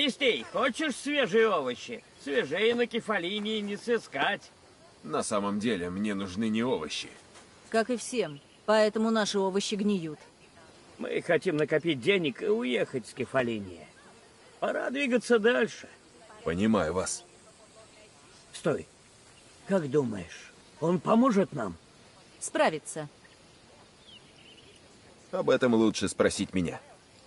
Мистей, хочешь свежие овощи? Свежее на Кефалинии не сыскать. На самом деле, мне нужны не овощи. Как и всем. Поэтому наши овощи гниют. Мы хотим накопить денег и уехать с Кефалинии. Пора двигаться дальше. Понимаю вас. Стой. Как думаешь, он поможет нам? Справиться. Об этом лучше спросить меня.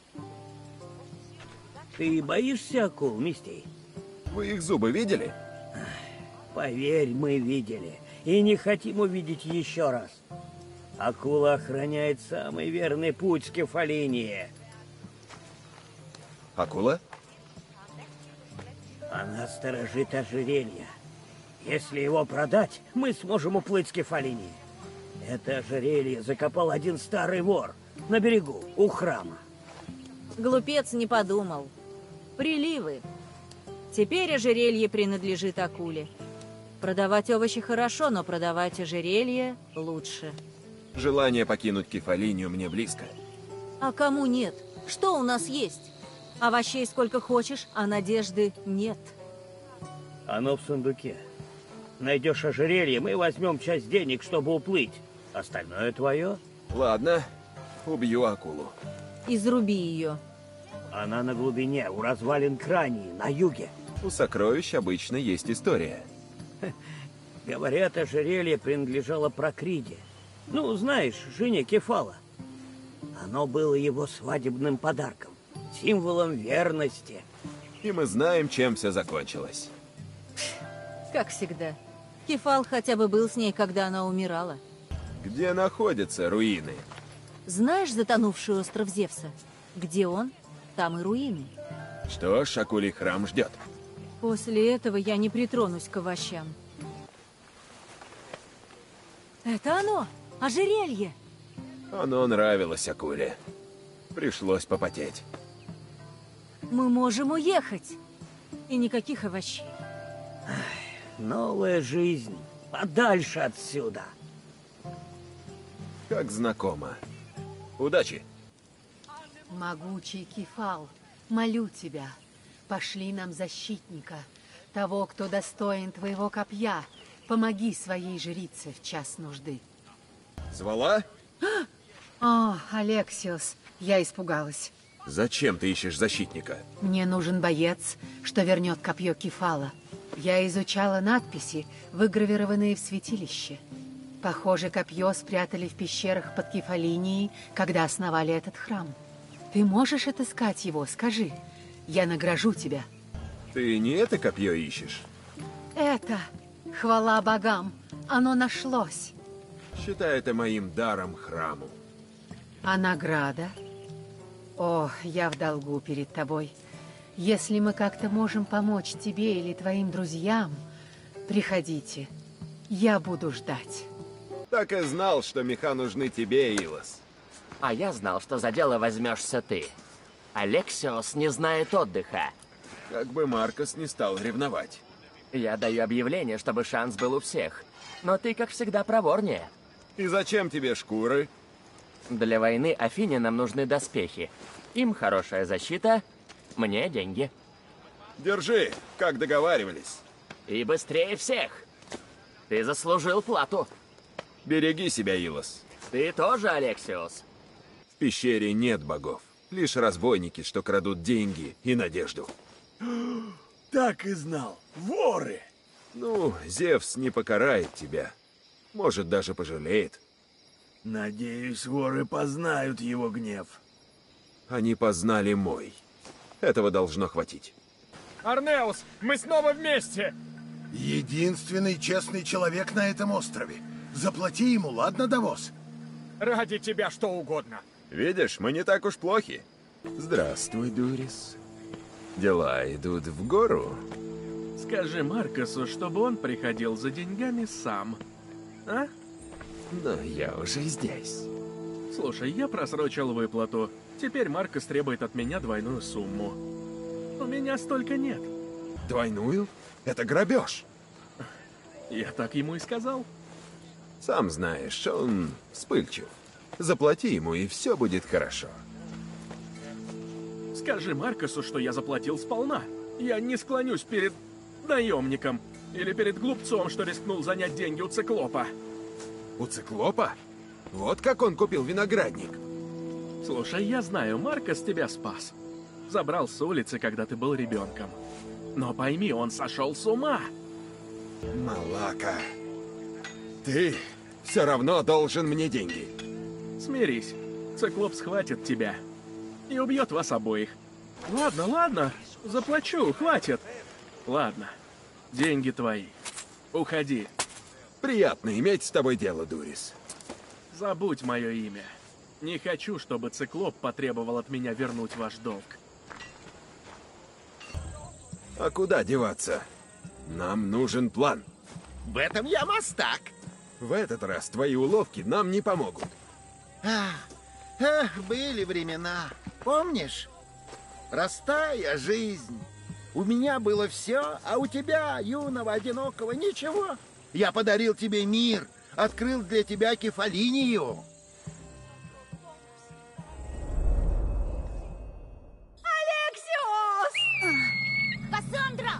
Ты боишься акул, Мистей? Вы их зубы видели? Поверь, мы видели. И не хотим увидеть еще раз. Акула охраняет самый верный путь с Кефалинии. Акула? Она сторожит ожерелье. Если его продать, мы сможем уплыть с Кефалинии. Это ожерелье закопал один старый вор на берегу, у храма. Глупец не подумал. Приливы. Теперь ожерелье принадлежит акуле. Продавать овощи хорошо, но продавать ожерелье лучше. Желание покинуть Кефалинию мне близко. А кому нет? Что у нас есть? Овощей сколько хочешь, а надежды нет. Оно в сундуке. Найдешь ожерелье, мы возьмем часть денег, чтобы уплыть. Остальное твое. Ладно, убью акулу. Изруби ее. Она на глубине, у развалин Крании, на юге. У сокровищ обычно есть история. Говорят, ожерелье принадлежало Прокриде. Ну, знаешь, жене Кефала. Оно было его свадебным подарком, символом верности. И мы знаем, чем все закончилось. Как всегда. Кефал хотя бы был с ней, когда она умирала. Где находятся руины? Знаешь затонувший остров Зевса? Где он, там и руины. Что ж, акулий храм ждет. После этого я не притронусь к овощам. Это оно! Ожерелье! Оно нравилось акуле. Пришлось попотеть. Мы можем уехать. И никаких овощей. Новая жизнь. Подальше отсюда. Как знакомо. Удачи. Могучий Кефал, молю тебя, пошли нам защитника, того, кто достоин твоего копья. Помоги своей жрице в час нужды. Звала? О, Алексиос, я испугалась. Зачем ты ищешь защитника? Мне нужен боец, что вернет копье Кефала. Я изучала надписи, выгравированные в святилище. Похоже, копье спрятали в пещерах под Кефалинией, когда основали этот храм. Ты можешь отыскать его, скажи. Я награжу тебя. Ты не это копье ищешь? Это, хвала богам, оно нашлось. Считай это моим даром храму. А награда? О, я в долгу перед тобой. Если мы как-то можем помочь тебе или твоим друзьям, приходите. Я буду ждать. Так и знал, что меха нужны тебе, Илос. А я знал, что за дело возьмешься ты. Алексиос не знает отдыха. Как бы Маркос не стал ревновать. Я даю объявление, чтобы шанс был у всех. Но ты, как всегда, проворнее. И зачем тебе шкуры? Для войны Афинянам нужны доспехи. Им хорошая защита, мне деньги. Держи, как договаривались. И быстрее всех. Ты заслужил плату. Береги себя, Илос. Ты тоже, Алексиос. В пещере нет богов. Лишь разбойники, что крадут деньги и надежду. Так и знал. Воры! Ну, Зевс не покарает тебя. Может, даже пожалеет. Надеюсь, воры познают его гнев. Они познали мой. Этого должно хватить. Арнеус, мы снова вместе! Единственный честный человек на этом острове. Заплати ему, ладно, Давос? Ради тебя что угодно. Видишь, мы не так уж плохи. Здравствуй, Дурис. Дела идут в гору? Скажи Маркосу, чтобы он приходил за деньгами сам. А? Но я уже здесь. Слушай, я просрочил выплату. Теперь Маркос требует от меня двойную сумму. У меня столько нет. Двойную? Это грабеж. Я так ему и сказал. Сам знаешь, он вспыльчив. Заплати ему, и все будет хорошо. Скажи Маркосу, что я заплатил сполна. Я не склонюсь перед наемником или перед глупцом, что рискнул занять деньги у циклопа. У циклопа? Вот как он купил виноградник. Слушай, я знаю, Маркос тебя спас. Забрал с улицы, когда ты был ребенком. Но пойми, он сошел с ума. Малака, ты все равно должен мне деньги. Смирись, циклоп схватит тебя и убьет вас обоих. Ладно, ладно, заплачу, хватит. Ладно, деньги твои. Уходи. Приятно иметь с тобой дело, Дурис. Забудь мое имя. Не хочу, чтобы циклоп потребовал от меня вернуть ваш долг. А куда деваться? Нам нужен план. В этом я мастак. В этот раз твои уловки нам не помогут. Были времена. Помнишь? Простая жизнь. У меня было все, а у тебя, юного, одинокого, ничего. Я подарил тебе мир, открыл для тебя Кефалинию. Кассандра!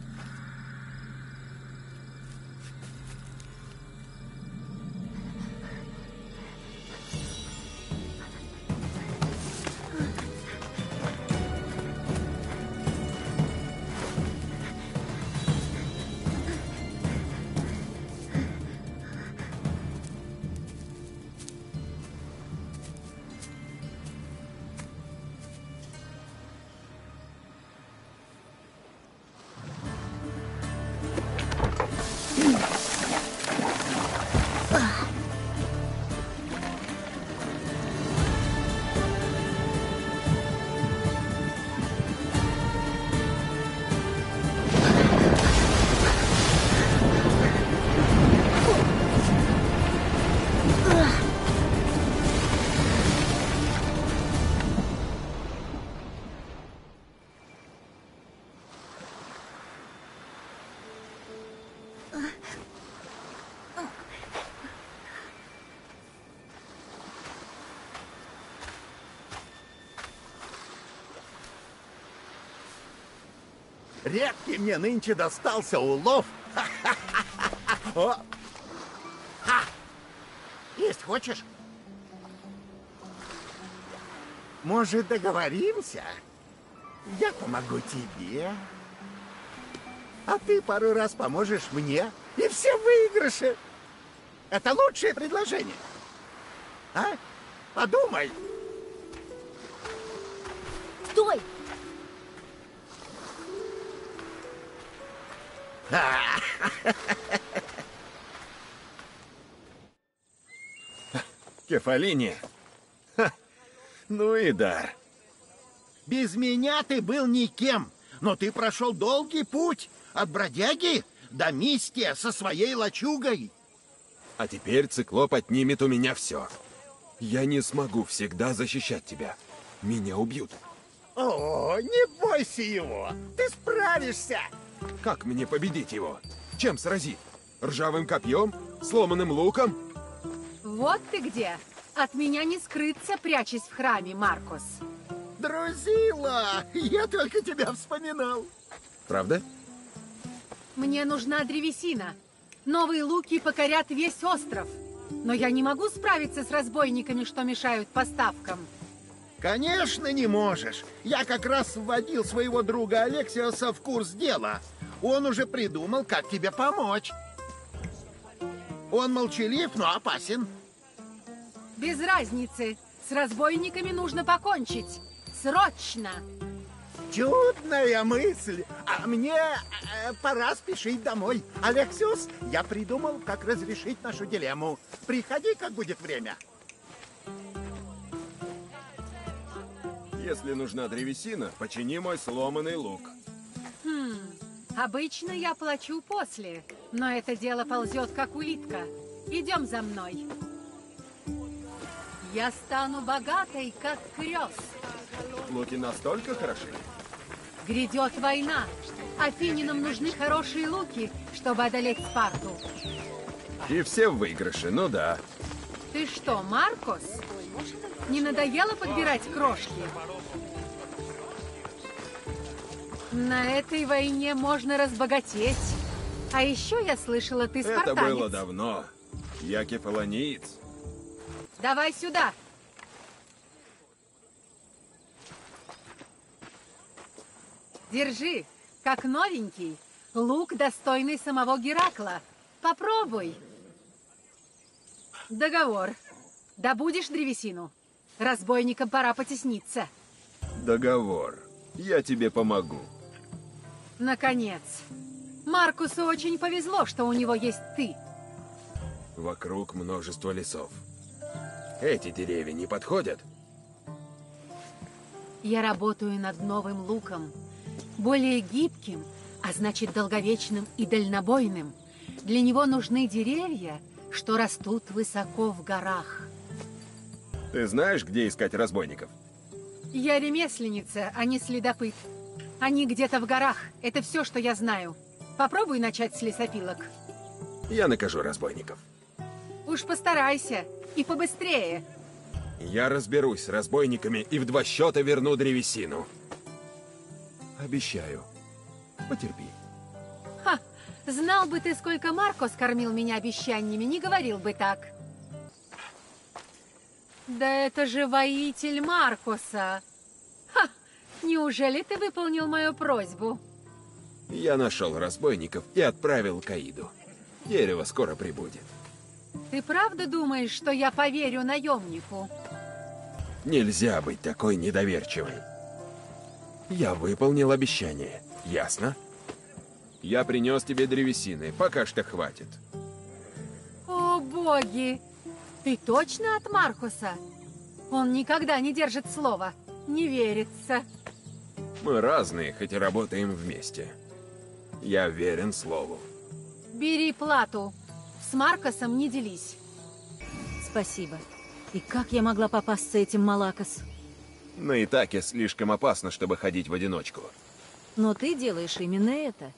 Редкий мне нынче достался улов. О! Ха! Есть хочешь? Может, договоримся? Я помогу тебе, а ты пару раз поможешь мне, и все выигрыши. Это лучшее предложение. А? Подумай. Стой! Кефалиния. Ха. Ну и дар. Без меня ты был никем, но ты прошел долгий путь от бродяги до Мистия со своей лачугой. А теперь циклоп отнимет у меня все. Я не смогу всегда защищать тебя. Меня убьют. О, не бойся его, ты справишься. Как мне победить его? Чем сразить? Ржавым копьем? Сломанным луком? Вот ты где. От меня не скрыться, прячась в храме, Маркос. Друзила, я только тебя вспоминал. Правда? Мне нужна древесина. Новые луки покорят весь остров. Но я не могу справиться с разбойниками, что мешают поставкам. Конечно, не можешь. Я как раз вводил своего друга Алексиоса в курс дела. Он уже придумал, как тебе помочь. Он молчалив, но опасен. Без разницы. С разбойниками нужно покончить. Срочно! Чудная мысль. А мне пора спешить домой. Алексиос, я придумал, как разрешить нашу дилемму. Приходи, как будет время. Если нужна древесина, почини мой сломанный лук. Обычно я плачу после, но это дело ползет, как улитка. Идем за мной. Я стану богатой, как Крёс. Луки настолько хороши? Грядет война. Афининам нужны хорошие луки, чтобы одолеть Спарту. И все в выигрыше, ну да. Ты что, Маркос? Не надоело подбирать крошки? На этой войне можно разбогатеть. А еще я слышала, ты Это спартанец. было давно. Я кефалониец. Давай сюда. Держи, как новенький. Лук, достойный самого Геракла. Попробуй. Договор. Добудешь древесину? Разбойникам пора потесниться. Договор. Я тебе помогу. Наконец. Маркусу очень повезло, что у него есть ты. Вокруг множество лесов. Эти деревья не подходят? Я работаю над новым луком. Более гибким, а значит долговечным и дальнобойным. Для него нужны деревья, что растут высоко в горах. Ты знаешь, где искать разбойников? Я ремесленница, а не следопыт. Они где-то в горах. Это все, что я знаю. Попробуй начать с лесопилок. Я накажу разбойников. Уж постарайся. И побыстрее. Я разберусь с разбойниками и в 2 счета верну древесину. Обещаю. Потерпи. Ха! Знал бы ты, сколько Маркос кормил меня обещаниями, не говорил бы так. Да это же воитель Маркоса. Ха! Неужели ты выполнил мою просьбу? Я нашел разбойников и отправил к Аиду. Дерево скоро прибудет. Ты правда думаешь, что я поверю наемнику? Нельзя быть такой недоверчивой. Я выполнил обещание, ясно? Я принес тебе древесины, пока что хватит. О, боги! Ты точно от Маркуса? Он никогда не держит слова. Не верится. Мы разные, хоть и работаем вместе. Я верен слову. Бери плату. С Маркосом не делись. Спасибо. И как я могла попасться этим Малакос? На Итаке слишком опасно, чтобы ходить в одиночку. Но ты делаешь именно это.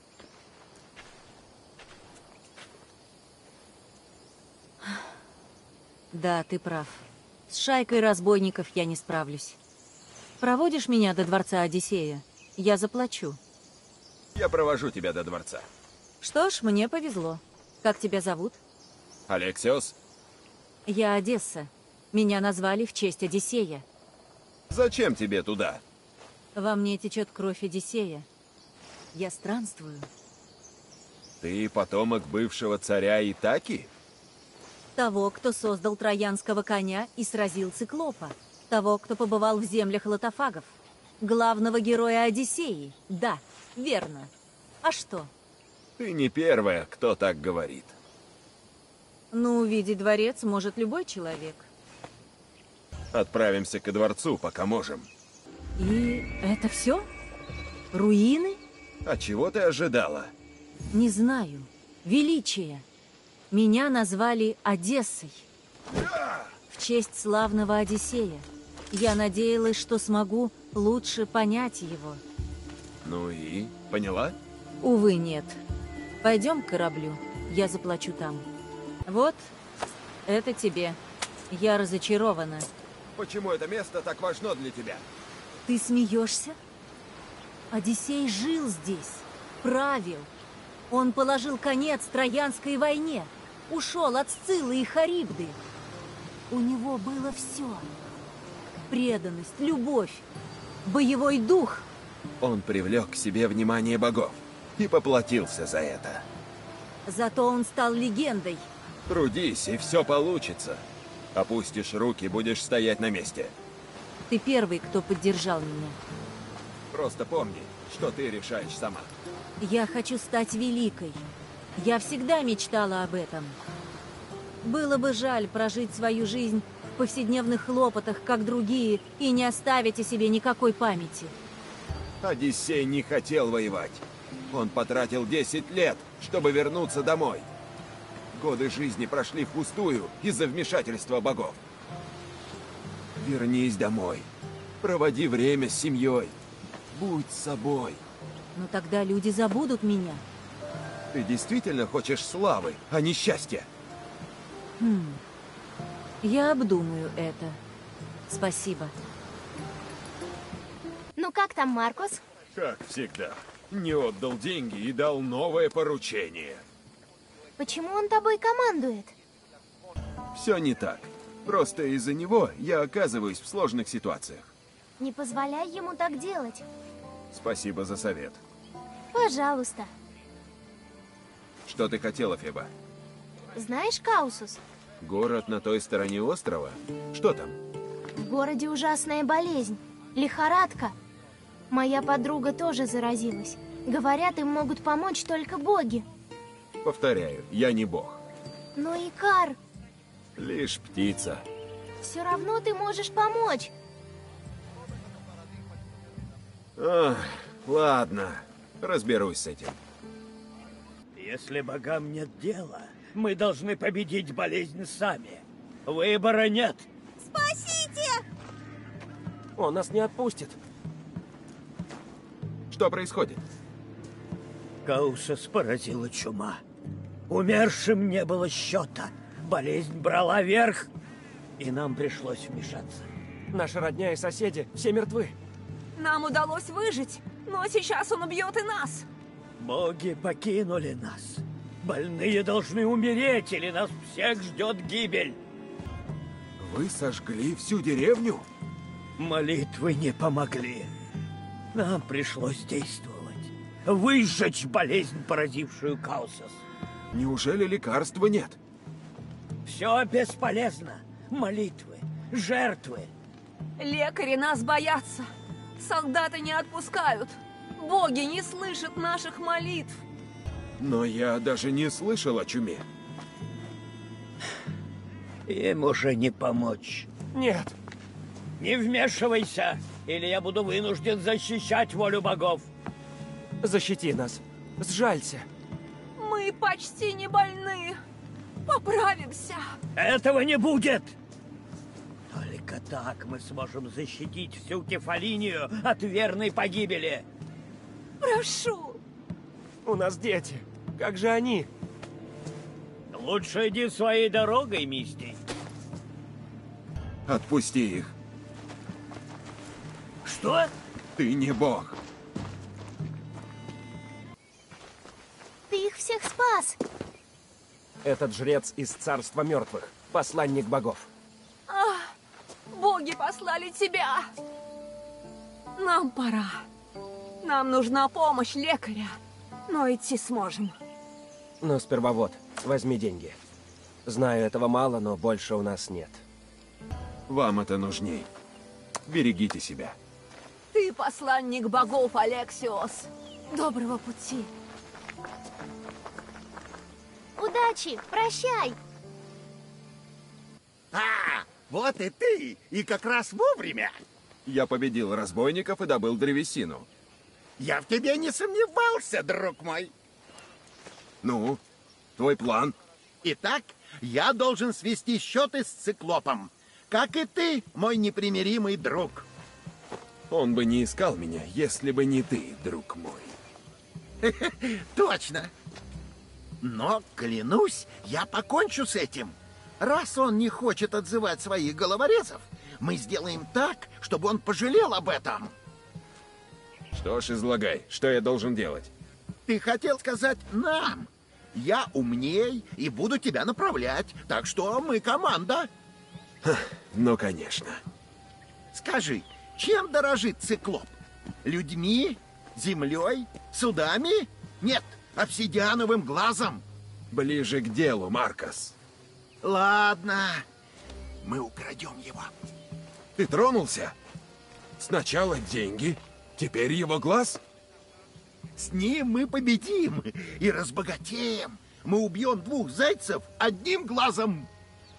Да, ты прав. С шайкой разбойников я не справлюсь. Проводишь меня до дворца Одиссея? Я заплачу. Я провожу тебя до дворца. Что ж, мне повезло. Как тебя зовут? Алексиос? Я Одесса. Меня назвали в честь Одиссея. Зачем тебе туда? Во мне течет кровь Одиссея. Я странствую. Ты потомок бывшего царя Итаки? Того, кто создал троянского коня и сразил циклопа. Того, кто побывал в землях лотофагов. Главного героя Одиссеи. Да, верно. А что? Ты не первая, кто так говорит. Ну, увидеть дворец может любой человек. Отправимся ко дворцу, пока можем. И это все? Руины? А чего ты ожидала? Не знаю. Величие. Меня назвали Одессой. В честь славного Одиссея. Я надеялась, что смогу лучше понять его. Ну и? Поняла? Увы, нет. Пойдем к кораблю. Я заплачу там. Вот, это тебе. Я разочарована. Почему это место так важно для тебя? Ты смеешься? Одиссей жил здесь, правил. Он положил конец Троянской войне, ушел от Сциллы и Харибды. У него было все. Преданность, любовь, боевой дух. Он привлек к себе внимание богов и поплатился за это. Зато он стал легендой. Трудись, и все получится. Опустишь руки, будешь стоять на месте. Ты первый, кто поддержал меня. Просто помни, что ты решаешь сама. Я хочу стать великой. Я всегда мечтала об этом. Было бы жаль прожить свою жизнь в повседневных хлопотах, как другие, и не оставить о себе никакой памяти. Одиссей не хотел воевать. Он потратил 10 лет, чтобы вернуться домой. Годы жизни прошли впустую из-за вмешательства богов. Вернись домой. Проводи время с семьей. Будь собой. Но тогда люди забудут меня. Ты действительно хочешь славы, а не счастья? Я обдумаю это. Спасибо. Ну как там, Маркус? Как всегда, не отдал деньги и дал новое поручение. Почему он тобой командует? Все не так. Просто из-за него я оказываюсь в сложных ситуациях. Не позволяй ему так делать. Спасибо за совет. Пожалуйста. Что ты хотела, Феба? Знаешь Каусус? Город на той стороне острова? Что там? В городе ужасная болезнь. Лихорадка. Моя подруга тоже заразилась. Говорят, им могут помочь только боги. Повторяю, я не бог. Но Икар, Лишь птица. все равно ты можешь помочь. Ах, ладно, разберусь с этим. Если богам нет дела, мы должны победить болезнь сами. Выбора нет. Спасите! Он нас не отпустит. Что происходит? Каусас поразила чума. Умершим не было счета. Болезнь брала верх, и нам пришлось вмешаться. Наша родня и соседи все мертвы. Нам удалось выжить, но сейчас он убьет и нас. Боги покинули нас. Больные должны умереть, или нас всех ждет гибель. Вы сожгли всю деревню? Молитвы не помогли. Нам пришлось действовать. Выжечь болезнь, поразившую Каусас. Неужели лекарства нет? Все бесполезно. Молитвы, жертвы. Лекари нас боятся. Солдаты не отпускают. Боги не слышат наших молитв. Но я даже не слышал о чуме. Им уже не помочь. Нет. Не вмешивайся, или я буду вынужден защищать волю богов. Защити нас. Сжалься. Мы почти не больны. Поправимся. Этого не будет! Только так мы сможем защитить всю Кефалинию от верной погибели. Прошу. У нас дети. Как же они? Лучше иди своей дорогой, Мисти. Отпусти их. Что? Ты не бог. Ты их всех спас. Этот жрец из царства мертвых. Посланник богов. Боги послали тебя. Нам пора. Нам нужна помощь лекаря. Но идти сможем. Но сперва вот, возьми деньги. Знаю, этого мало, но больше у нас нет. Вам это нужней. Берегите себя. Ты посланник богов, Алексиос. Доброго пути. Удачи, прощай. Вот и ты! И как раз вовремя! Я победил разбойников и добыл древесину. Я в тебе не сомневался, друг мой. Ну, твой план? Итак, я должен свести счеты с циклопом. Как и ты, мой непримиримый друг. Он бы не искал меня, если бы не ты, друг мой. Точно. Но, клянусь, я покончу с этим. Раз он не хочет отзывать своих головорезов, мы сделаем так, чтобы он пожалел об этом. Что ж, излагай, что я должен делать? Ты хотел сказать нам. Я умней и буду тебя направлять, так что мы команда. Ну, конечно. Скажи, чем дорожит циклоп? Людьми? Землей? Судами? Нет, обсидиановым глазом. Ближе к делу, Маркос. Ладно, мы украдем его. Ты тронулся? Сначала деньги, теперь его глаз? С ним мы победим и разбогатеем. Мы убьем 2 зайцев одним глазом.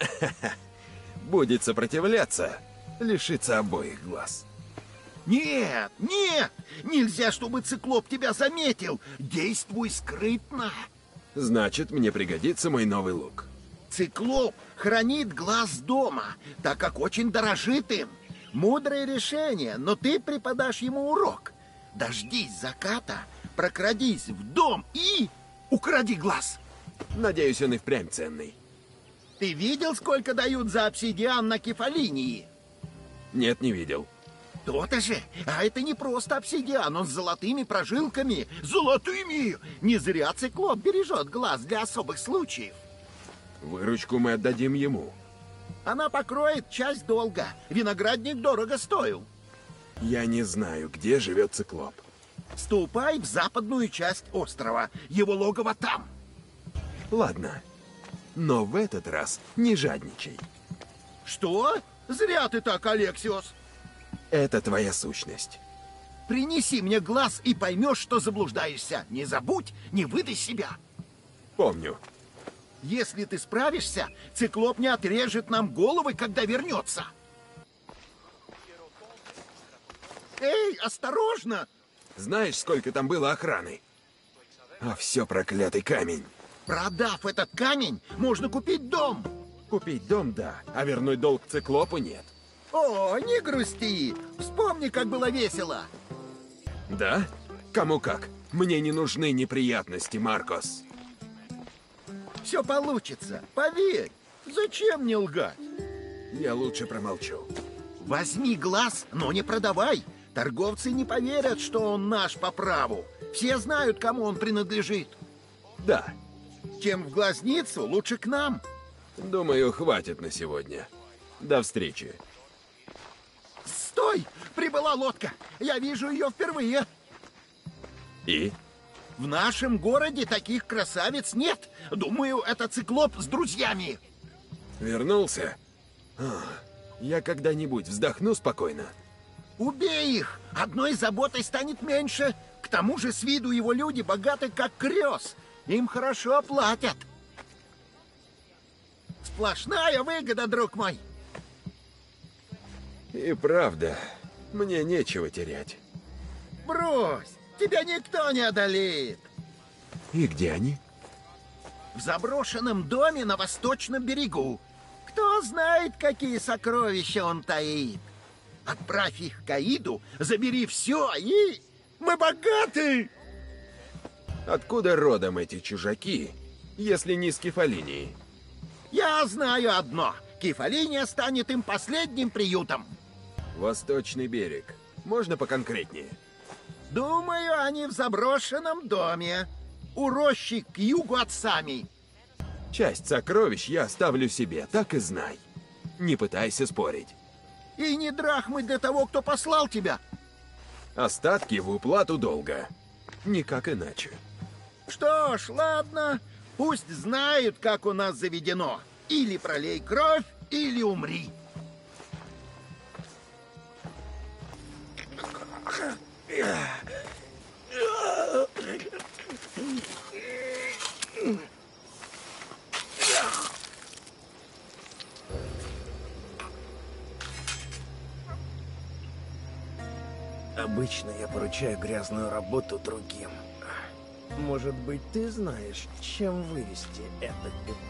Будет сопротивляться, лишится обоих глаз. Нет, нет, нельзя, чтобы циклоп тебя заметил. Действуй скрытно. Значит, мне пригодится мой новый лук. Циклоп хранит глаз дома, так как очень дорожит им. Мудрое решение, но ты преподашь ему урок. Дождись заката, прокрадись в дом и укради глаз. Надеюсь, он и впрямь ценный. Ты видел, сколько дают за обсидиан на Кефалинии? Нет, не видел. То-то же. А это не просто обсидиан, он с золотыми прожилками. Золотыми! Не зря циклоп бережет глаз для особых случаев. Выручку мы отдадим ему. Она покроет часть долга. Виноградник дорого стоил. Я не знаю, где живет циклоп. Ступай в западную часть острова. Его логово там. Ладно. Но в этот раз не жадничай. Что? Зря ты так, Алексиос. Это твоя сущность. Принеси мне глаз и поймешь, что заблуждаешься. Не забудь, не выдай себя. Помню. Если ты справишься, циклоп не отрежет нам головы, когда вернется. Эй, осторожно! Знаешь, сколько там было охраны? А все проклятый камень. Продав этот камень, можно купить дом. Купить дом, да, а вернуть долг циклопу нет. О, не грусти. Вспомни, как было весело. Да? Кому как. Мне не нужны неприятности, Маркос. Все получится, поверь. Зачем мне лгать? Я лучше промолчу. Возьми глаз, но не продавай. Торговцы не поверят, что он наш по праву. Все знают, кому он принадлежит. Да. Чем в глазницу, лучше к нам. Думаю, хватит на сегодня. До встречи. Стой! Прибыла лодка. Я вижу ее впервые. И? В нашем городе таких красавиц нет. Думаю, это циклоп с друзьями. Вернулся? Я когда-нибудь вздохну спокойно. Убей их! Одной заботой станет меньше. К тому же с виду его люди богаты, как крёс. Им хорошо платят. Сплошная выгода, друг мой. И правда, мне нечего терять. Брось, тебя никто не одолеет. И где они? В заброшенном доме на восточном берегу. Кто знает, какие сокровища он таит. Отправь их к Аиду, забери все, и мы богаты! Откуда родом эти чужаки, если не с Кефалинии? Я знаю одно. Кефалиния станет им последним приютом. Восточный берег. Можно поконкретнее? Думаю, они в заброшенном доме. У рощи к югу от Сами. Часть сокровищ я оставлю себе, так и знай. Не пытайся спорить. И ни драхмы для того, кто послал тебя. Остатки в уплату долга. Никак иначе. Что ж, ладно. Пусть знают, как у нас заведено. Или пролей кровь, или умри. Обычно я поручаю грязную работу другим. Может быть, ты знаешь, чем вывести это пятно?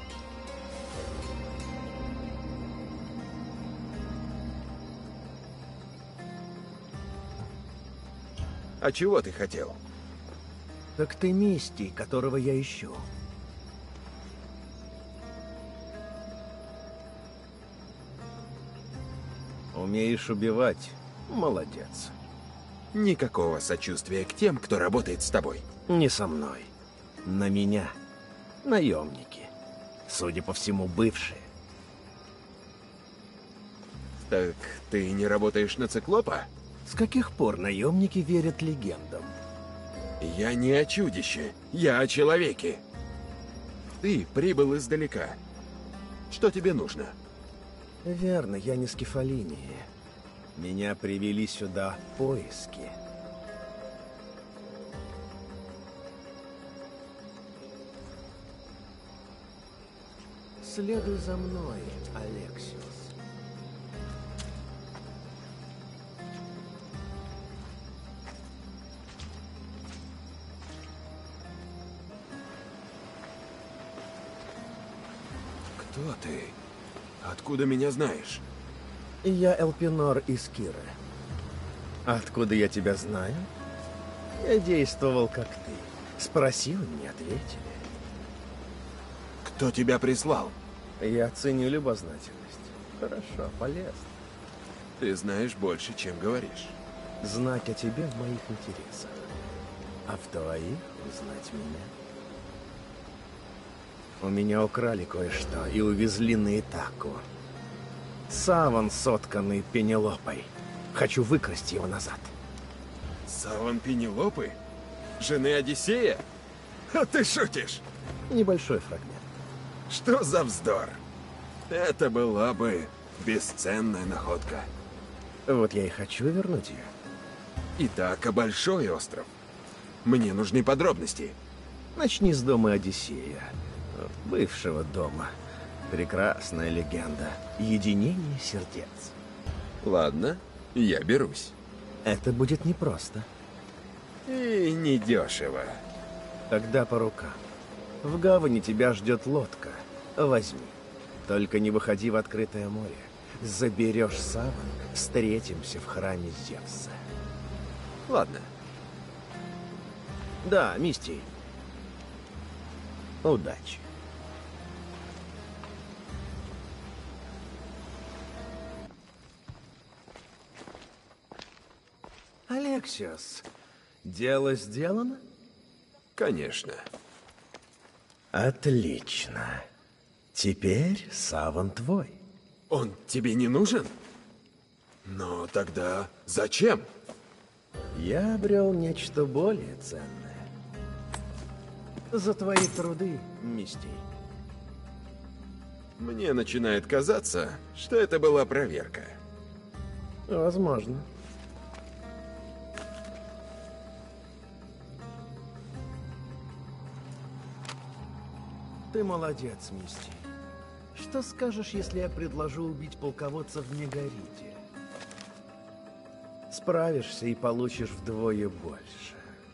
А чего ты хотел? Так ты Мистий, которого я ищу. Умеешь убивать? Молодец. Никакого сочувствия к тем, кто работает с тобой. Не со мной. На меня. Наемники. Судя по всему, бывшие. Так ты не работаешь на циклопа? С каких пор наемники верят легендам? Я не о чудище, я о человеке. Ты прибыл издалека. Что тебе нужно? Верно, я не с Кефалинии. Меня привели сюда поиски. Следуй за мной, Алексиос. Кто ты? Откуда меня знаешь? Я Элпинор из Киры. Откуда я тебя знаю? Я действовал как ты. Спросил, мне ответили. Кто тебя прислал? Я ценю любознательность. Хорошо, полезно. Ты знаешь больше, чем говоришь. Знать о тебе в моих интересах, а в твоих узнать меня. У меня украли кое-что и увезли на Итаку. Саван, сотканный Пенелопой. Хочу выкрасть его назад. Саван Пенелопы? Жены Одиссея? А ты шутишь? Небольшой фрагмент. Что за вздор? Это была бы бесценная находка. Вот я и хочу вернуть ее. Итака — большой остров. Мне нужны подробности. Начни с дома Одиссея. Бывшего дома. Прекрасная легенда. Единение сердец. Ладно, я берусь. Это будет непросто. И недешево. Тогда по рукам. В гавани тебя ждет лодка. Возьми. Только не выходи в открытое море. Заберешь Саван, встретимся в храме Зевса. Ладно. Да, Мисти. Удачи. Алексиос, дело сделано? Конечно. Отлично. Теперь Саван твой. Он тебе не нужен? Но тогда зачем? Я обрел нечто более ценное. За твои труды, Мисти. Мне начинает казаться, что это была проверка. Возможно. Ты молодец, Мисти. Что скажешь, если я предложу убить полководца в Мегариде? Справишься и получишь вдвое больше.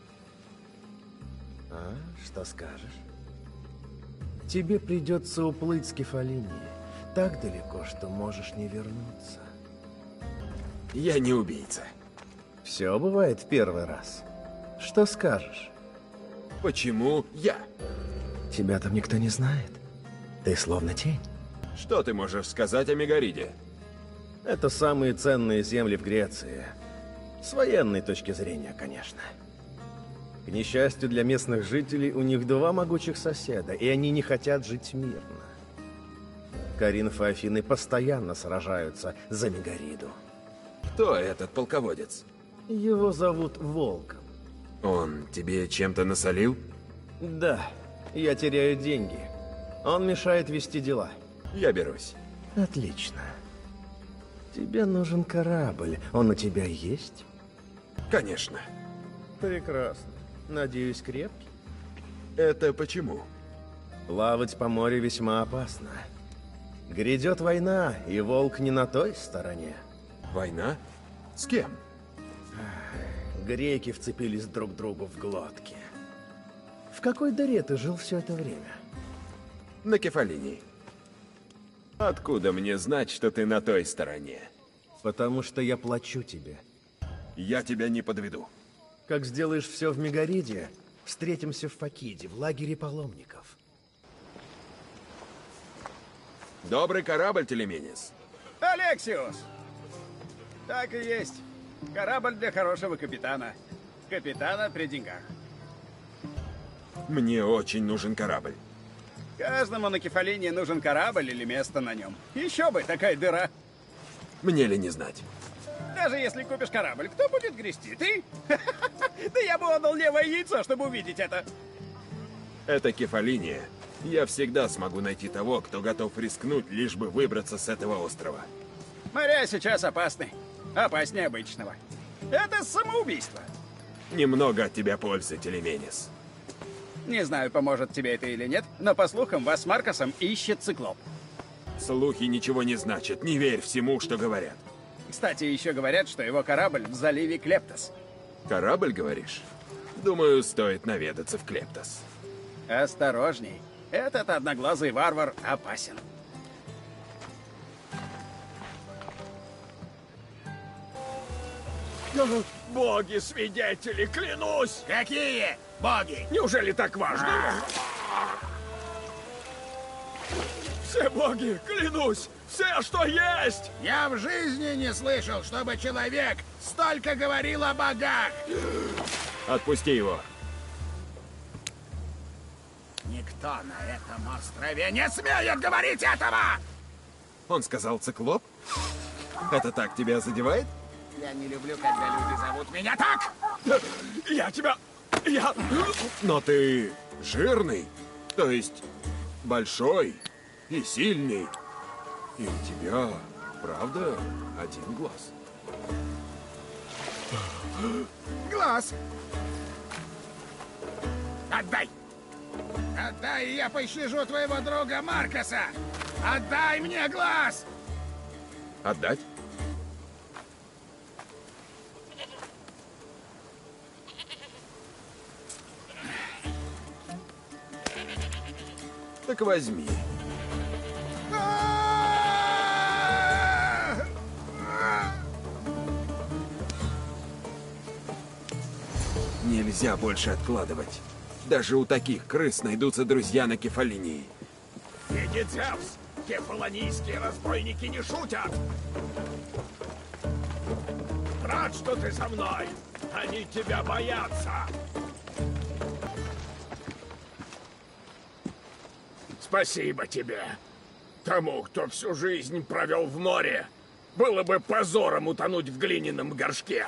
А? Что скажешь? Тебе придется уплыть с Кефалинии так далеко, что можешь не вернуться. Я не убийца. Все бывает в первый раз. Что скажешь? Почему я? Тебя там никто не знает. Ты словно тень. Что ты можешь сказать о Мегариде? Это самые ценные земли в Греции. С военной точки зрения, конечно. К несчастью для местных жителей, у них два могучих соседа, и они не хотят жить мирно. Коринф и Афины постоянно сражаются за Мегариду. Кто этот полководец? Его зовут Волком. Он тебе чем-то насолил? Да, я теряю деньги. Он мешает вести дела. Я берусь. Отлично. Тебе нужен корабль. Он у тебя есть? Конечно. Прекрасно. Надеюсь, крепкий? Это почему? Плавать по морю весьма опасно. Грядет война, и волк не на той стороне. Война? С кем? Греки вцепились друг другу в глотки. В какой дыре ты жил все это время? На Кефалинии. Откуда мне знать, что ты на той стороне? Потому что я плачу тебе. Я тебя не подведу. Как сделаешь все в Мегариде, встретимся в Факиде, в лагере паломников. Добрый корабль, Телеменис. Алексиос! Так и есть. Корабль для хорошего капитана. Капитана при деньгах. Мне очень нужен корабль. Каждому на Кефалинии нужен корабль или место на нем. Еще бы, такая дыра. Мне ли не знать? Даже если купишь корабль, кто будет грести? Ты? Да я бы отдал левое яйцо, чтобы увидеть это. Это Кефалиния. Я всегда смогу найти того, кто готов рискнуть, лишь бы выбраться с этого острова. Моря сейчас опасны. Опаснее обычного. Это самоубийство. Немного от тебя пользы, Телеменис. Не знаю, поможет тебе это или нет, но по слухам вас с Маркосом ищет циклоп. Слухи ничего не значат. Не верь всему, что говорят. Кстати, еще говорят, что его корабль в заливе Клептос. Корабль, говоришь? Думаю, стоит наведаться в Клептос. Осторожней. Этот одноглазый варвар опасен. Боги-свидетели, клянусь! Какие боги? Неужели так важно? Все боги, клянусь, все, что есть! Я в жизни не слышал, чтобы человек столько говорил о богах! Отпусти его. Никто на этом острове не смеет говорить этого! Он сказал циклоп? Это так тебя задевает? Я не люблю, когда люди зовут меня так! Я тебя... Но ты жирный, то есть большой и сильный. И у тебя, правда, один глаз. Глаз! Отдай! Отдай, и я пощажу твоего друга Маркоса! Отдай мне глаз! Отдать? Так возьми. Нельзя больше откладывать. Даже у таких крыс найдутся друзья на Кефалинии. Иди, Зевс! Кефалонийские разбойники не шутят! Рад, что ты со мной! Они тебя боятся! Спасибо тебе! Тому, кто всю жизнь провел в море, было бы позором утонуть в глиняном горшке.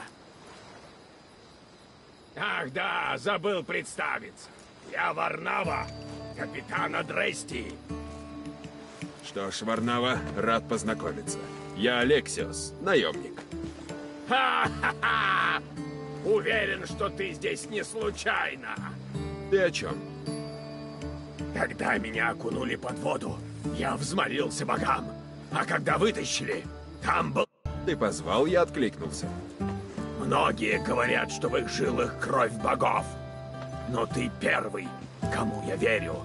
Ах да, забыл представиться. Я Варнава, капитан Адрестии. Что ж, Варнава, рад познакомиться. Я Алексиос, наемник. Ха-ха-ха! Уверен, что ты здесь не случайно. Ты о чем? Когда меня окунули под воду, я взмолился богам. А когда вытащили, там был... Ты позвал, я откликнулся. Многие говорят, что в их жилах кровь богов. Но ты первый, кому я верю.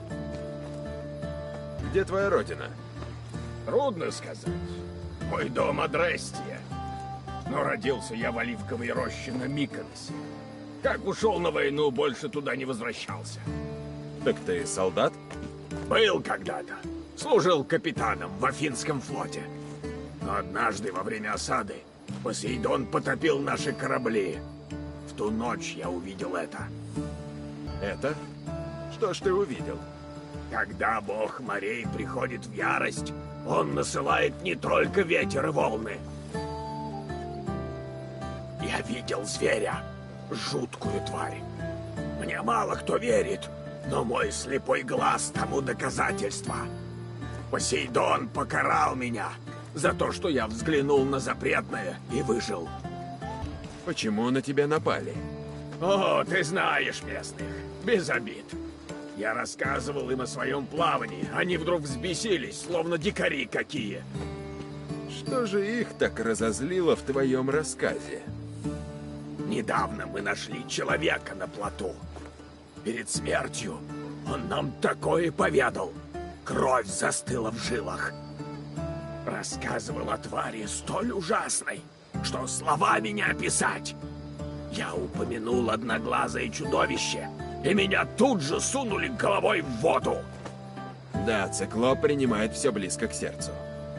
Где твоя родина? Трудно сказать. Мой дом Адрестия. Но родился я в оливковой роще на Миконосе. Как ушел на войну, больше туда не возвращался. Так ты солдат? Был когда-то. Служил капитаном в Афинском флоте. Но однажды во время осады Посейдон потопил наши корабли. В ту ночь я увидел это. Это? Что ж ты увидел? Когда бог морей приходит в ярость, он насылает не только ветер и волны. Я видел зверя, жуткую тварь. Мне мало кто верит, но мой слепой глаз тому доказательство. Посейдон покарал меня за то, что я взглянул на запретное и выжил. Почему на тебя напали? О, ты знаешь местных. Без обид. Я рассказывал им о своем плавании. Они вдруг взбесились, словно дикари какие. Что же их так разозлило в твоем рассказе? Недавно мы нашли человека на плоту. Перед смертью он нам такое поведал. Кровь застыла в жилах. Рассказывал о твари столь ужасной, что словами не описать. Я упомянул одноглазое чудовище, и меня тут же сунули головой в воду. Да, циклоп принимает все близко к сердцу.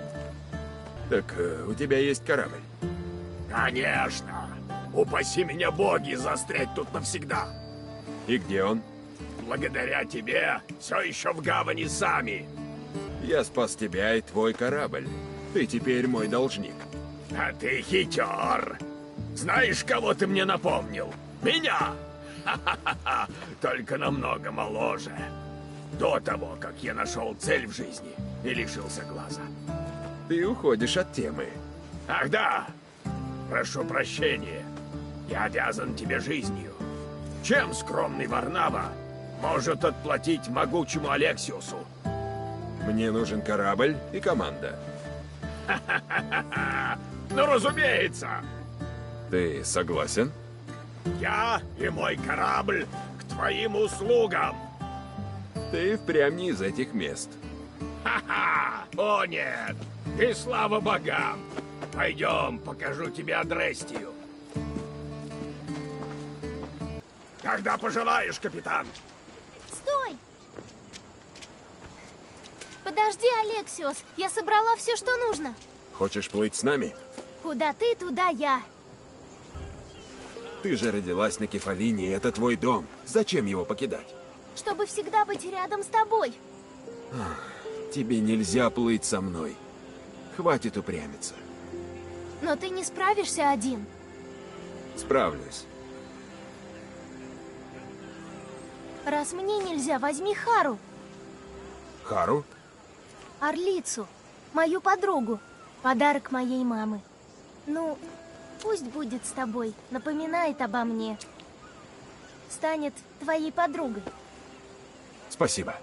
Так у тебя есть корабль? Конечно. Упаси меня боги застрять тут навсегда. И где он? Благодаря тебе все еще в гавани сами. Я спас тебя и твой корабль. Ты теперь мой должник. А ты хитер. Знаешь, кого ты мне напомнил? Меня! Ха-ха-ха! Только намного моложе. До того, как я нашел цель в жизни и лишился глаза. Ты уходишь от темы. Ах да! Прошу прощения. Я обязан тебе жизнью. Чем скромный Варнава может отплатить могучему Алексиусу? Мне нужен корабль и команда. Ха-ха-ха-ха! Ну, разумеется! Ты согласен? Я и мой корабль к твоим услугам! Ты впрямь не из этих мест. Ха-ха! О нет! И слава богам! Пойдем, покажу тебе Адрестию. Когда пожелаешь, капитан. Стой! Подожди, Алексиос, я собрала все, что нужно. Хочешь плыть с нами? Куда ты, туда я. Ты же родилась на Кефалине, это твой дом. Зачем его покидать? Чтобы всегда быть рядом с тобой. Тебе нельзя плыть со мной. Хватит упрямиться. Но ты не справишься один. Справлюсь. Раз мне нельзя, возьми Хару. Хару? Орлицу, мою подругу. Подарок моей мамы. Ну, пусть будет с тобой, напоминает обо мне. Станет твоей подругой. Спасибо.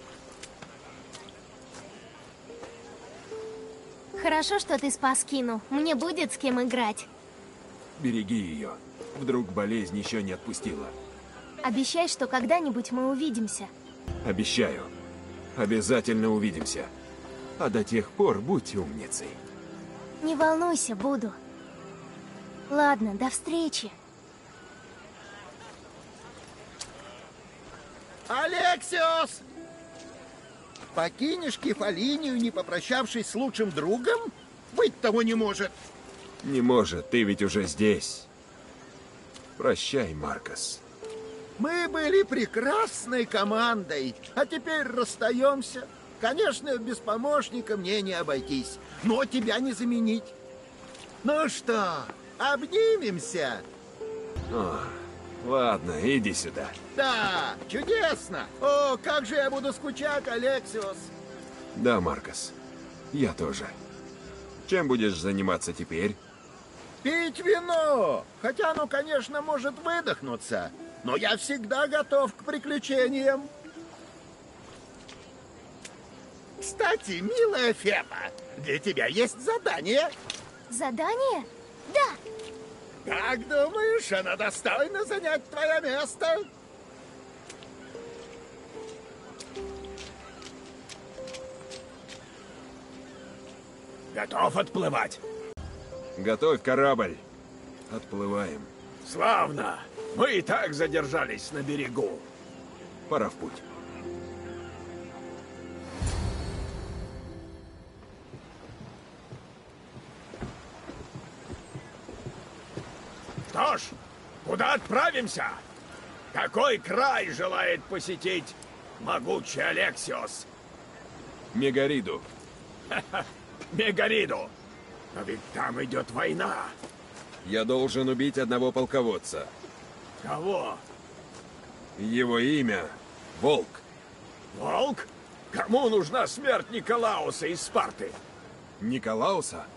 Хорошо, что ты спас Кину. Мне будет с кем играть. Береги ее. Вдруг болезнь еще не отпустила. Обещай, что когда-нибудь мы увидимся. Обещаю. Обязательно увидимся. А до тех пор будь умницей. Не волнуйся, буду. Ладно, до встречи. Алексиос! Покинешь Кефалинию, не попрощавшись с лучшим другом? Быть того не может. Не может, ты ведь уже здесь. Прощай, Маркос. Мы были прекрасной командой, а теперь расстаемся. Конечно, без помощника мне не обойтись, но тебя не заменить. Ну что, обнимемся? О, ладно, иди сюда. Да, чудесно. О, как же я буду скучать, Алексиос. Да, Маркос, я тоже. Чем будешь заниматься теперь? Пить вино. Хотя оно, конечно, может выдохнуться. Но я всегда готов к приключениям. Кстати, милая Феба, для тебя есть задание. Задание? Да. Как думаешь, она достойна занять твое место? Готов отплывать? Готовь корабль. Отплываем. Славно. Мы и так задержались на берегу. Пора в путь. Что ж, куда отправимся? Какой край желает посетить могучий Алексиос? Мегариду. Мегариду. Но ведь там идет война. Я должен убить одного полководца. Кого? Его имя — Волк. Волк? Кому нужна смерть Николауса из Спарты? Николауса?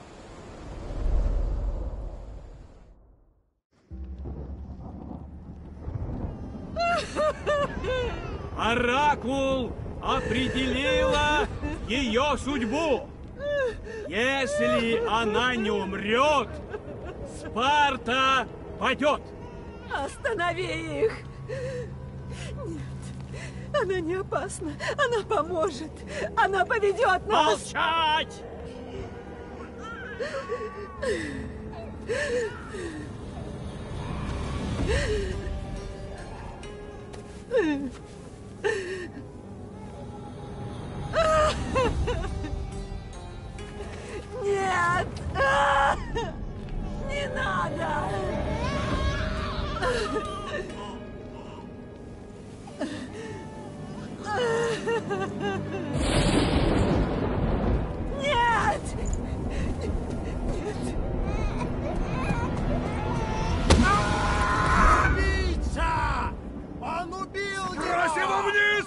Оракул определила ее судьбу. Если она не умрет, Спарта падет. Останови их! Нет, она не опасна. Она поможет. Она поведет нас. Молчать! Нет! Не надо! Нет! Убийца! Он убил его! Брось его вниз!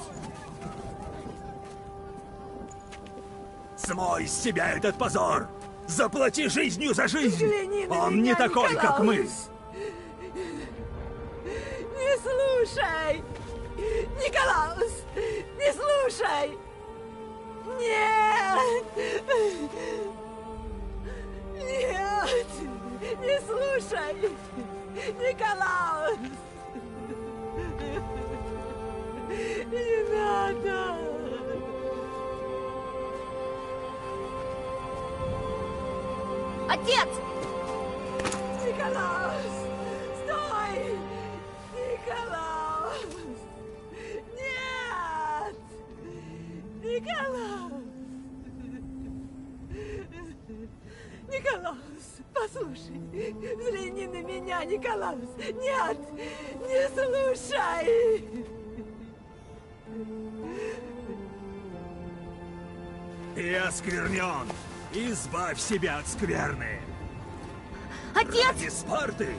Смой с себя этот позор! Заплати жизнью за жизнь! Взгляни на Он меня, не такой, как мы! Не слушай! Николаус! Не слушай! Нет! Нет! Не слушай! Николаус! Не надо! Отец! Николаус! Стой! Николаус! Нет! Николаус! послушай. Взгляни на меня, Николаус. Нет, не слушай. Ты осквернен. Избавь себя от скверны. Отец! Ради Спарты.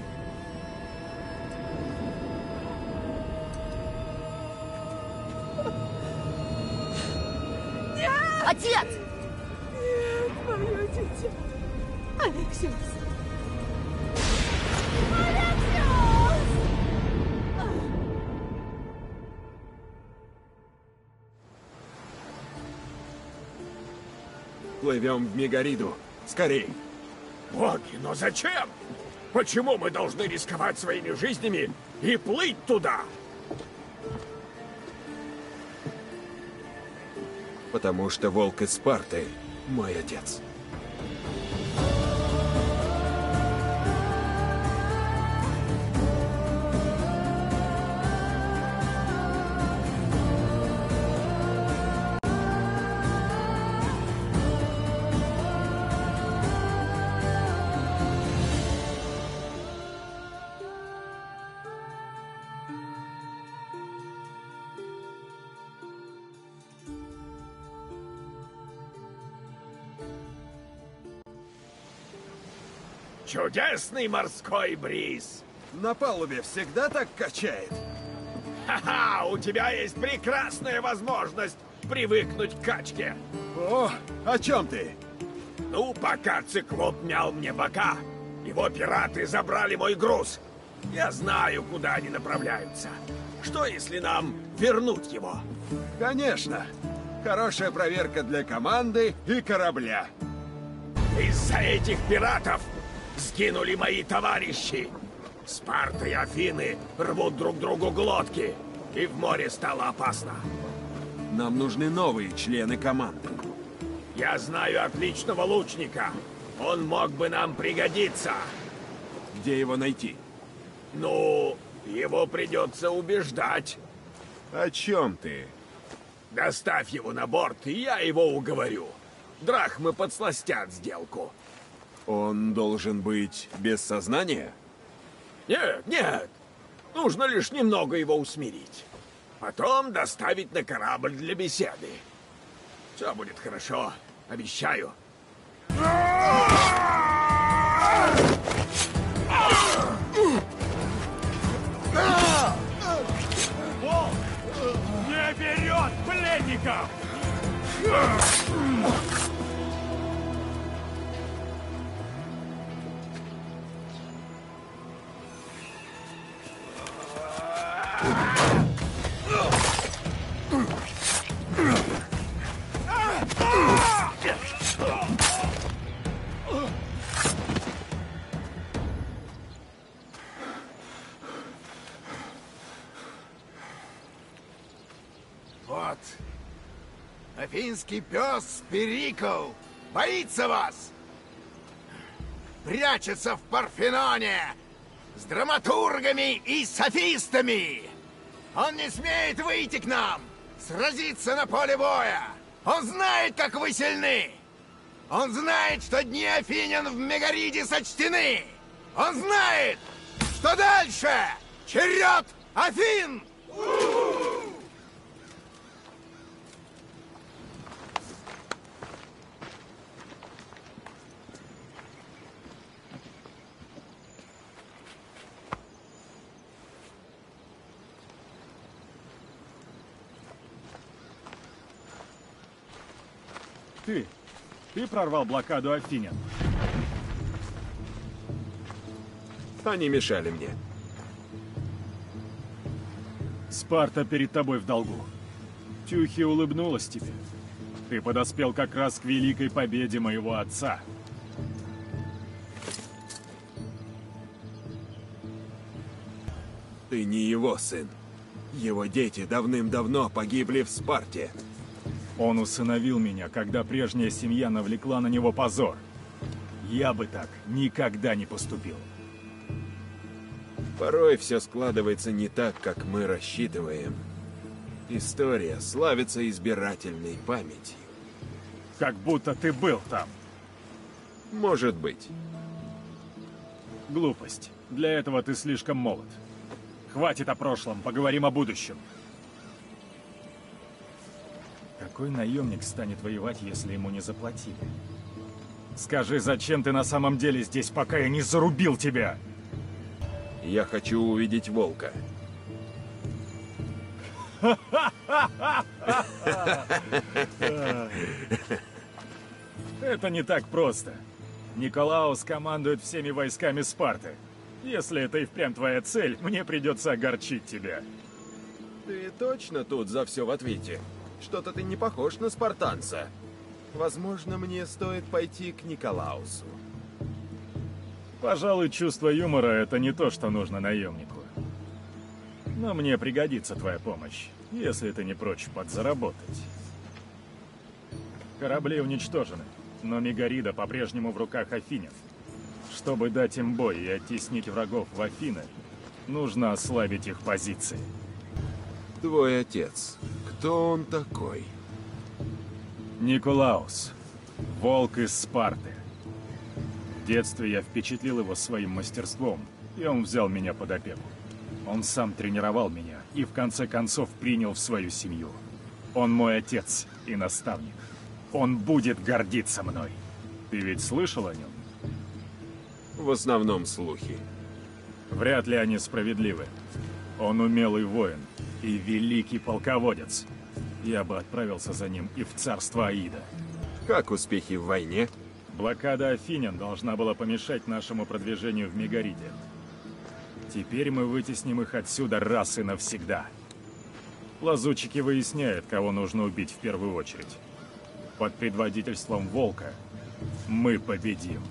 Отец! Нет, мое дитя. Алексиос. Плывем в Мегариду. Скорей. Боги, но зачем? Почему мы должны рисковать своими жизнями и плыть туда? Потому что волк из Спарты мой отец. Чудесный морской бриз. На палубе всегда так качает. Ха-ха, у тебя есть прекрасная возможность привыкнуть к качке. О, о чем ты? Ну, пока циклоп мял мне бока, его пираты забрали мой груз. Я знаю, куда они направляются. Что, если нам вернуть его? Конечно. Хорошая проверка для команды и корабля. Из-за этих пиратов сгинули мои товарищи. Спарта и Афины рвут друг другу глотки, и в море стало опасно. Нам нужны новые члены команды. Я знаю отличного лучника. Он мог бы нам пригодиться. Где его найти? Ну, его придется убеждать. О чем ты? Доставь его на борт, и я его уговорю. Драхмы подсластят сделку. Он должен быть без сознания? Нет, нет. Нужно лишь немного его усмирить. Потом доставить на корабль для беседы. Все будет хорошо, обещаю. Волк не берет пленников! Вот. Афинский пес Перикл боится вас. Прячется в Парфеноне с драматургами и софистами. Он не смеет выйти к нам, сразиться на поле боя. Он знает, как вы сильны. Он знает, что дни Афинян в Мегариде сочтены. Он знает, что дальше черед Афин. Ты прорвал блокаду Афинян. Они мешали мне. Спарта перед тобой в долгу. Тюхи улыбнулась тебе. Ты подоспел как раз к великой победе моего отца. Ты не его сын. Его дети давным-давно погибли в Спарте. Он усыновил меня, когда прежняя семья навлекла на него позор. Я бы так никогда не поступил. Порой все складывается не так, как мы рассчитываем. История славится избирательной памятью. Как будто ты был там. Может быть. Глупость. Для этого ты слишком молод. Хватит о прошлом, поговорим о будущем. Какой наемник станет воевать, если ему не заплатили? Скажи, зачем ты на самом деле здесь, пока я не зарубил тебя? Я хочу увидеть волка. Это не так просто. Николаус командует всеми войсками Спарты. Если это и впрямь твоя цель, мне придется огорчить тебя. Ты точно тут за все в ответе? Что-то ты не похож на спартанца. Возможно, мне стоит пойти к Николаусу. Пожалуй, чувство юмора — это не то, что нужно наемнику. Но мне пригодится твоя помощь, если ты не прочь подзаработать. Корабли уничтожены, но Мегарида по-прежнему в руках афинян. Чтобы дать им бой и оттеснить врагов в Афины, нужно ослабить их позиции. Твой отец, кто он такой? Николаус, волк из Спарты. В детстве я впечатлил его своим мастерством, и он взял меня под опеку. Он сам тренировал меня и в конце концов принял в свою семью. Он мой отец и наставник. Он будет гордиться мной. Ты ведь слышал о нем? В основном слухи. Вряд ли они справедливы. Он умелый воин и великий полководец. Я бы отправился за ним и в царство Аида. Как успехи в войне? Блокада афинян должна была помешать нашему продвижению в Мегариде. Теперь мы вытесним их отсюда раз и навсегда. Лазутчики выясняют, кого нужно убить в первую очередь. Под предводительством Волка мы победим.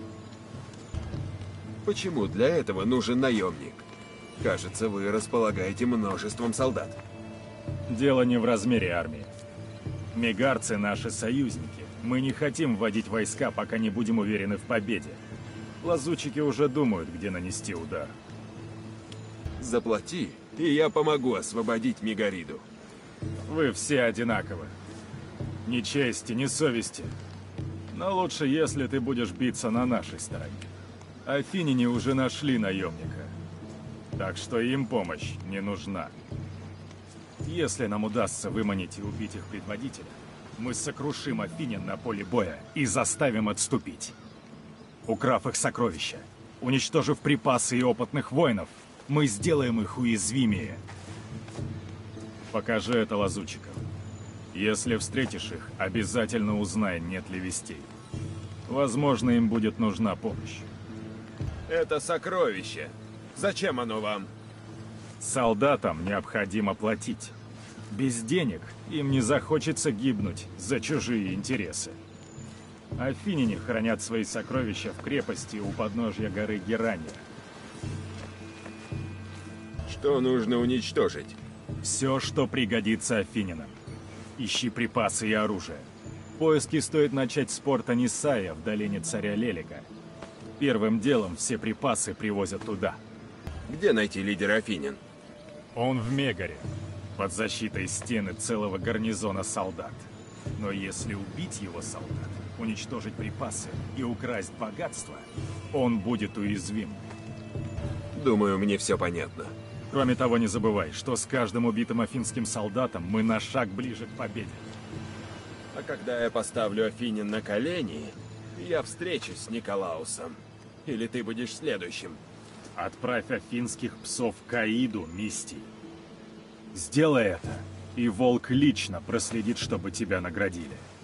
Почему для этого нужен наемник? Кажется, вы располагаете множеством солдат. Дело не в размере армии. Мегарцы — наши союзники. Мы не хотим вводить войска, пока не будем уверены в победе. Лазутчики уже думают, где нанести удар. Заплати, и я помогу освободить Мегариду. Вы все одинаковы. Ни чести, ни совести. Но лучше, если ты будешь биться на нашей стороне. Афиняне уже нашли наемника. Так что им помощь не нужна. Если нам удастся выманить и убить их предводителя, мы сокрушим афинян на поле боя и заставим отступить. Украв их сокровища, уничтожив припасы и опытных воинов, мы сделаем их уязвимее. Покажи это лазутчикам. Если встретишь их, обязательно узнай, нет ли вестей. Возможно, им будет нужна помощь. Это сокровище. Зачем оно вам? Солдатам необходимо платить. Без денег им не захочется гибнуть за чужие интересы. Афиняне хранят свои сокровища в крепости у подножья горы Герания. Что нужно уничтожить? Все, что пригодится афинянам. Ищи припасы и оружие. Поиски стоит начать с порта Нисая в долине царя Лелика. Первым делом все припасы привозят туда. Где найти лидера афинян? Он в Мегаре, под защитой стены целого гарнизона солдат. Но если убить его солдат, уничтожить припасы и украсть богатство, он будет уязвим. Думаю, мне все понятно. Кроме того, не забывай, что с каждым убитым афинским солдатом мы на шаг ближе к победе. А когда я поставлю афинян на колени, я встречусь с Николаусом. Или ты будешь следующим? Отправь афинских псов к Аиду, Мистий. Сделай это, и Волк лично проследит, чтобы тебя наградили.